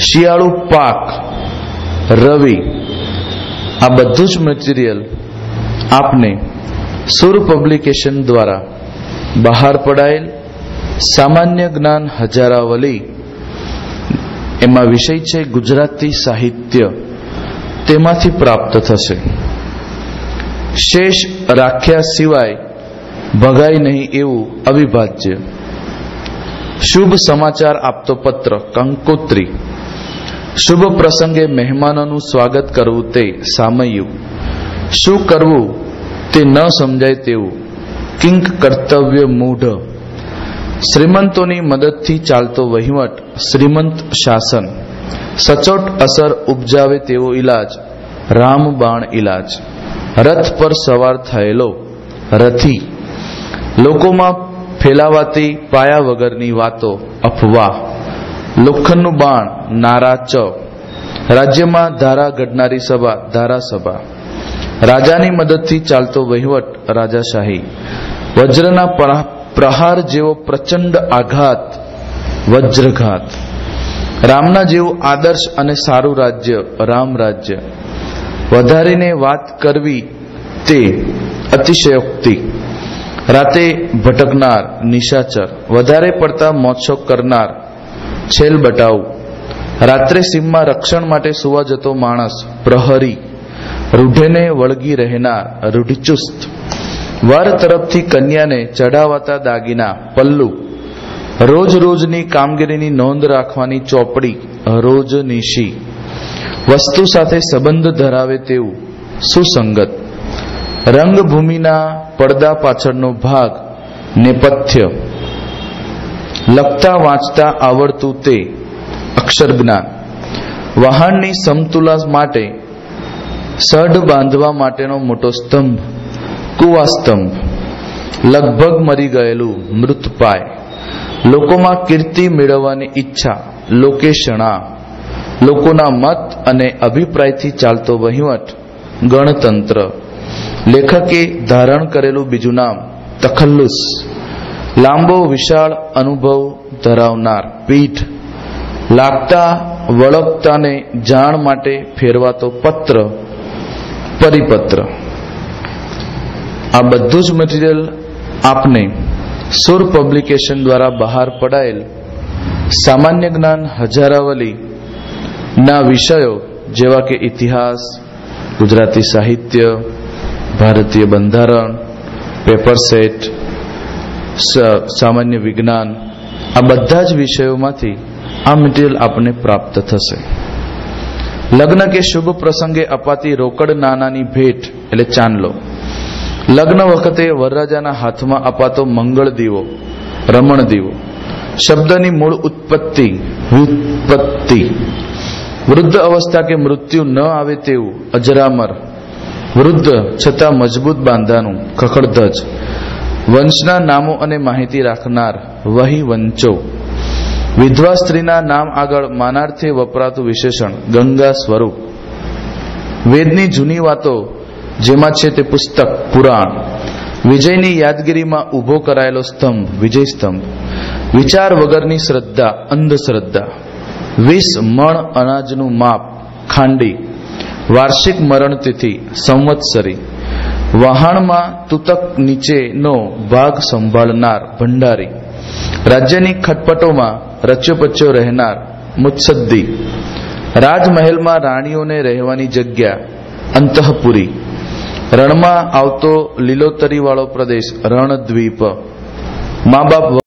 શિયાળુ પાક, રવિ, આ બધું જ મટીરિયલ આપને સુર પબ્લિકેશન દ્વારા બહાર પડાયેલ સામાન્ય જ્ઞાન હજારાવલી, એમાં વિષય છે ગુજરાતી સાહિત્ય, તેમાંથી પ્રાપ્ત થશે. શેષ રાખ્યા સિવાય ભગાય નહીં એવું અવિભાજ્ય. શુભ સમાચાર આપતો પત્ર કંકોત્રી. શુભ પ્રસંગે મહેમાનોનું સ્વાગત કરવું તે સામયું. શું કરવું તે ન સમજાય તેવું કિંક કર્તવ્ય મૂઢ. શ્રીમંતોની મદદથી ચાલતો વહીવટ શ્રીમંત શાસન. સચોટ અસર ઉપજાવે તેવો ઇલાજ રામબાણ ઇલાજ. રથ પર સવાર થયેલો રથી. લોકોમાં ફેલાવાતી પાયા વગરની વાતો અફવા. લોખંડનું બાણ નારા ચ. રાજ્યમાં ધારા ઘડનારી સભા ધારાસભા. રાજાની મદદથી ચાલતો વહીવટ રાજાશાહી. વજ્રના પ્રહાર જેવો પ્રચંડ આઘાત વજ્રઘાત. રામના જેવું આદર્શ અને સારું રાજ્ય રામ રાજ્ય. વધારીને વાત કરવી તે અતિશયોક્તિ. રાતે ભટકનાર નિશાચર. વધારે પડતા મોજશોખ કરનાર છેલ બટાવું. રાત્રે સીમમાં રક્ષણ માટે સુવા જતો માણસ પ્રહરી. રૂઢેને વળગી રહેનાર રૂઢિચુસ્ત. વર તરફથી કન્યાને ચઢાવાતા દાગીના પલ્લુ. રોજ રોજની કામગીરીની નોંધ રાખવાની ચોપડી રોજનીશી. વસ્તુ સાથે સંબંધ ધરાવે તેવું સુસંગત. રંગભૂમિના પડદા પાછળનો ભાગ નેપથ્ય. લખતા વાંચતા આવડતું તે અક્ષર જ્ઞાન. વહાણની સમતુલા માટે સઢ બાંધવા માટેનો મોટો સ્તંભ કુવાસ્તંભ. લગભગ મરી ગયેલું મૃતપાય. લોકોમાં કીર્તિ મેળવવાની ઈચ્છા લોકેશણા. લોકોના મત અને અભિપ્રાયથી ચાલતો વહીવટ ગણતંત્ર. લેખકે ધારણ કરેલું બીજું નામ તખલ્લુસ. લાંબો વિશાળ અનુભવ ધરાવનાર પીઠ. લાગતા વળગતાને જાણ માટે ફેરવાતો પત્ર પરિપત્ર. આ બધું જ મટીરિયલ આપને સુર પબ્લિકેશન દ્વારા બહાર પડાયેલ સામાન્ય જ્ઞાન હજારાવલી ના વિષયો જેવા કે ઇતિહાસ, ગુજરાતી સાહિત્ય, ભારતીય બંધારણ, પેપર સેટ, સામાન્ય વિજ્ઞાન, આ બધા જ વિષયોમાંથી આ મટીરિયલ આપને પ્રાપ્ત થશે. લગ્ન કે શુભ પ્રસંગે અપાતી રોકડ નાનાની ભેટ એટલે ચાંદલો. લગ્ન વખતે વરરાજાના હાથમાં અપાતો મંગળ દીવો રમણ દીવો. શબ્દની મૂળ ઉત્પત્તિ વ્યુત્પત્તિ. વૃદ્ધ અવસ્થા કે મૃત્યુ ન આવે તેવું અજરામર. વૃદ્ધ છતાં મજબૂત બાંધાનું ખખડધજ. વંશના નામો અને માહિતી રાખનાર વહી વંચો. વિધવા સ્ત્રીના નામ આગળ માનાર્થે વપરાતું વિશેષણ ગંગા સ્વરૂપ. વેદની જૂની વાતો જેમાં છે તે પુસ્તક પુરાણ. વિજયની યાદગીરીમાં ઉભો કરાયેલો સ્તંભ વિજય સ્તંભ. વિચાર વગરની શ્રદ્ધા અંધશ્રદ્ધા. 20 મણ અનાજનું માપ ખાંડી. વાર્ષિક મરણ તિથિ સંવત્સરી. વહાણમાં તુતક નીચેનો ભાગ સંભાળનાર ભંડારી. રાજ્યની ખટપટોમાં રચ્યો રહેનાર મુત્સદ્દી. રાજમહેલમાં રાણીઓને રહેવાની જગ્યા અંતઃપુરી. રણમાં આવતો લીલોતરી વાળો પ્રદેશ રણદ્વીપ. મા બાપ